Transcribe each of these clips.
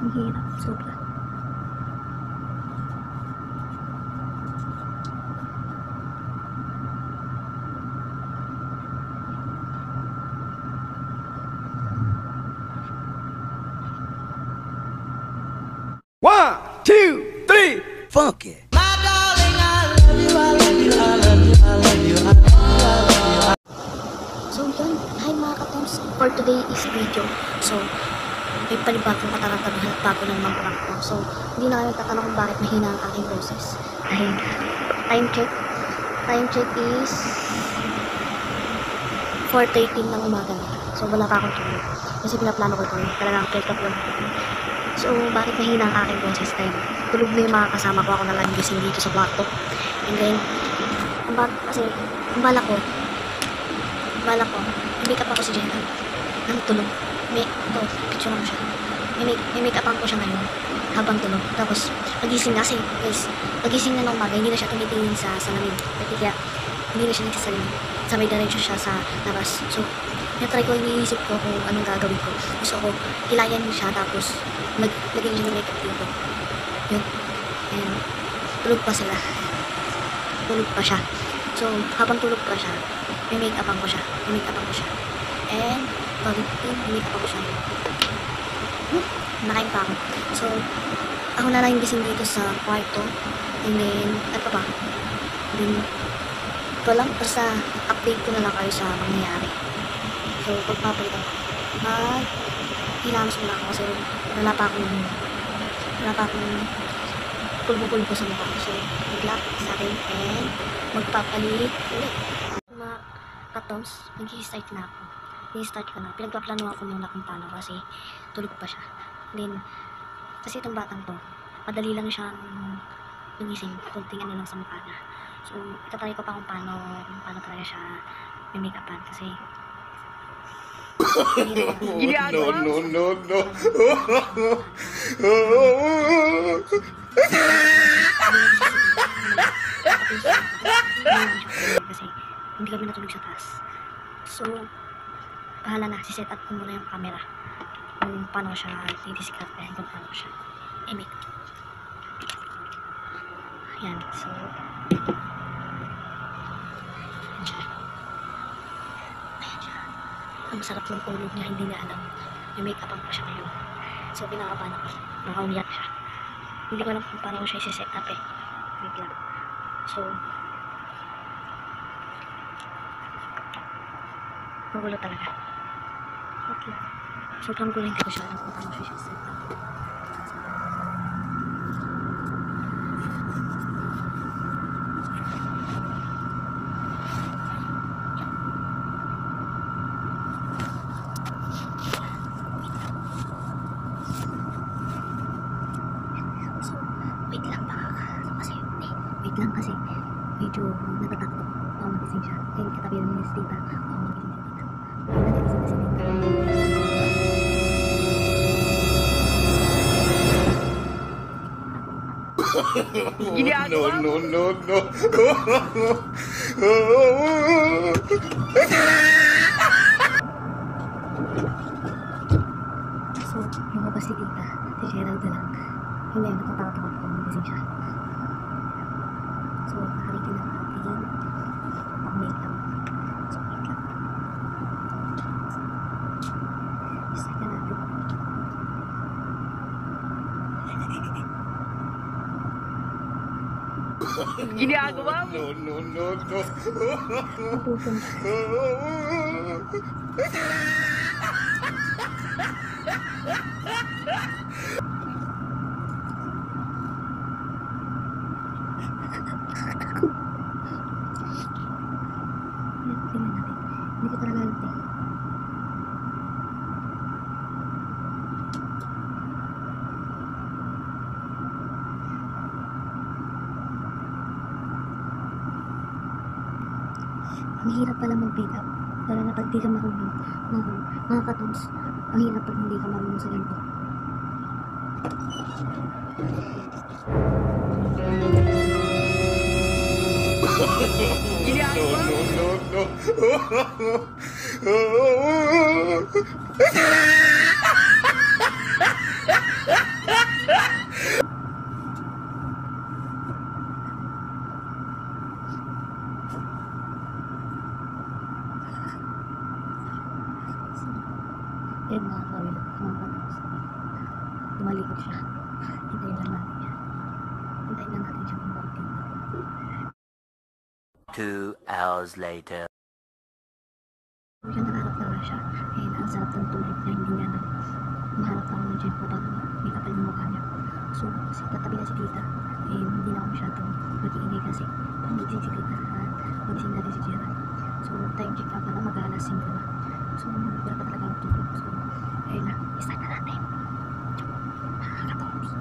Ang hirap, sobra. One, two, three, funky. So yun, hi mga katoms, for today is video. So, may panibagong katarantadahan at bago ng mga prank ko. So, hindi na kayo tatanong kung bakit mahina ang aking boses. Dahil, time check is 4:13 ng umaga na. So, wala pa akong tulog. Kasi pinaplano ko ito, talagang plate yun. So, bakit mahina ang aking boses? Dahil, tulog na yung mga kasama ko, ako na lang gising dito sa kwarto. And then, ang bala ko, i-make up ako si Jenna. Nang tulog. Ito, picture mo siya. I-make upan ko siya ngayon habang tulog. Tapos, pagising na kasi, guys, pagising na ng umaga, hindi na siya tumitingin sa salamin. Kaya, hindi na siya nagsasalamin. Sabay diretso siya sa labas. So, na-try ko, iniisip ko kung anong gagawin ko. Gusto ko, hilayan mo siya, tapos, lagyan siya ng makeup dito. Yun. And, tulog pa sila. Tulog pa siya. So, habang tulog pa siya, may make-upan ko siya. And, may make-upan ko siya. Nakain pa ako. So, ako na lang yung gising dito sa kwarto. And then, ano pa ba? Then, ito lang. Basta, update ko na lang kayo sa mangyayari. So, pagpapalitan ko. Hilamos mo lang ako kasi wala pa akong pulbo-pulbo sa mukha. So, mag-lock sa akin and magpapalit ulit. Mga katoms, nag-i-start na ako. Nag-i-start ko na. Pinagpaplano ako muna kung paano kasi tulog pa siya. Then, kasi itong batang to, madali lang siyang lumising. Kunting ano lang sa mukha niya. So, itatry ko pa kung paano talaga siya may make-upan kasi No. Kasi hindi kami natulog sa taas. So, bahala na. Si-set up ko muna yung camera. Kung paano siya i-discard kung paano siya i-make. Ayan. So, ayan siya. Ang sarap ng tulog niya, hindi na alam. May make-upan ko siya ngayon. So, pinakapan ako. Nakaumiyak siya. Hindi ko alam kung paano siya i-set up eh. Wait lang. So, magulo talaga. Okay. Sobrang gulo, hindi ko siya alam kung paano siya i-set up. Lang kasi medyo natatakot ako magising siya. Kaya katabi ng minis tita ako magising si tita. No. So, lumabas si tita. Si Gerald na lang. Hindi, natatakot ako magising siya. So, nakaritin na natin pang-makeup. So, wait lang. Start na natin. Ginagawa mo? No. Napusong hindi ko talaga alam eh. Ang hirap pala mag-pick up. Lalo na pag di ka marunong. Mga katoms, ang hirap pag hindi ka marunong sa ganito. No. 2 hours later. Yun, nakaharap na nga siya. And ang sarap ng tulog niya, hindi niya na maharap na ako ng dyan ko para may kapal yung mukha niya. So, tatabi na si tita. And hindi na ako masyadong mag-iingay kasi pagising si tita at pagising natin si Gerald. So, time check up na lang, mag-aalas 5 na. So, wala pa talaga ang tulog. So, ayun na, start na natin. Nakakatombi.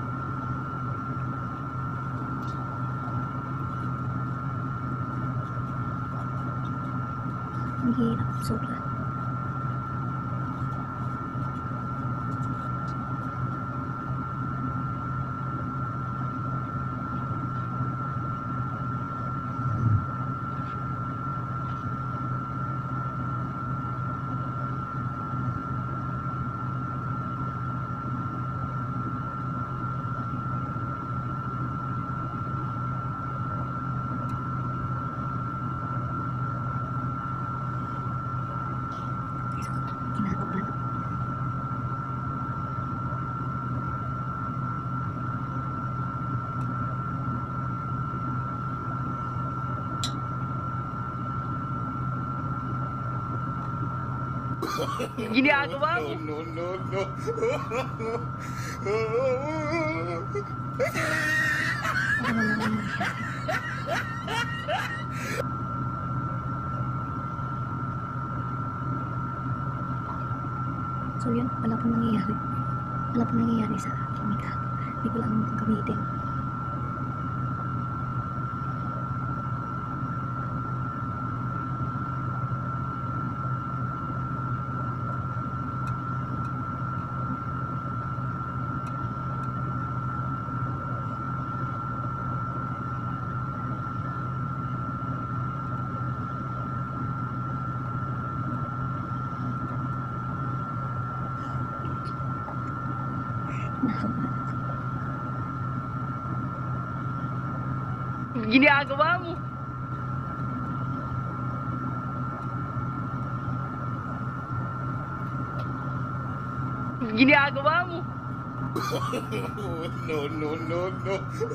Ang hirap, sobra. Kinakabahan. Ginagawa mo? No, no, no, Ano na naman siya. So yun, wala pong nangyayari. Wala pong nangyayari sa aking mika. Hindi ko lang gamitin. ginagawa mo? Ginagawa mo? No, no, no, no.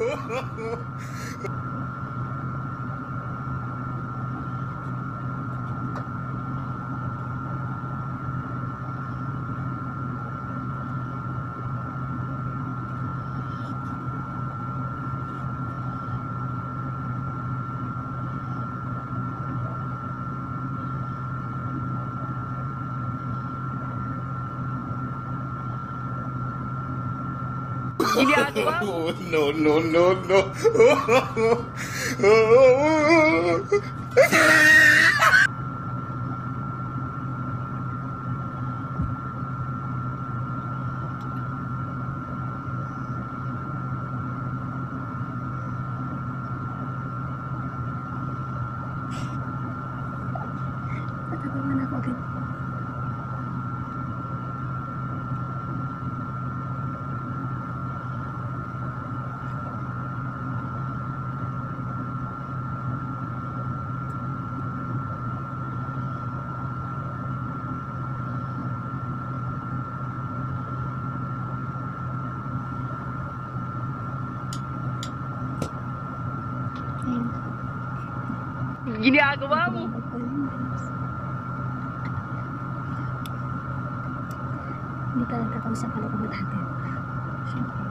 Ginagawa mo? No, no, no, no. Natatawa na ako agad. Ayun. Ginagawa mo? Hindi pa nagkakausap pala kung natin. Siyempre.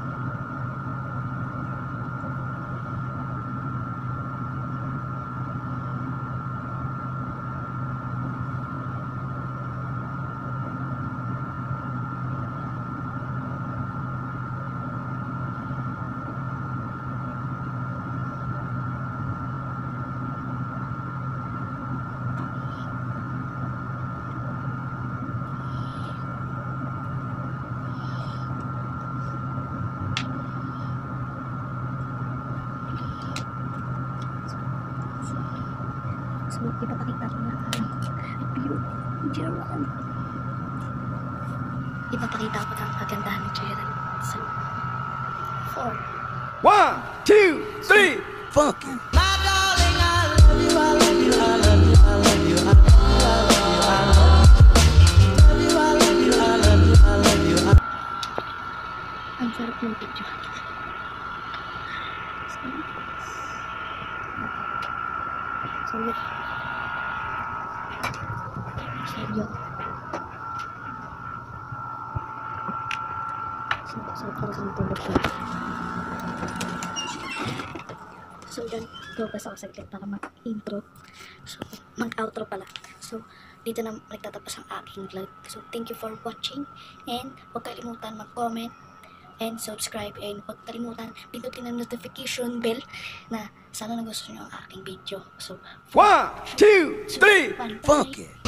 So, ipapakita ko na beauty Gerald. Ipapakita ko ang kagandahan ni Gerald. So, 4. 1, 2, 3, fuck it. My darling, I love you, I love you, I love you, I love you, I love you, I love you, I love you, I love you, I love you. Ang sarap ng picture. So, So, yun. So, yun. So, para sa tulog siya. So, yun. Progress ako saglit para mag-intro. So, mag-outro pala. So, dito na nagtatapos ang aking vlog. So, thank you for watching. And, huwag kalimutan mag-comment and subscribe. And, huwag kalimutan pindutin ang notification bell na sana nagustuhan nyo ang aking video. So, 1, 2, 3, bye-bye. funky.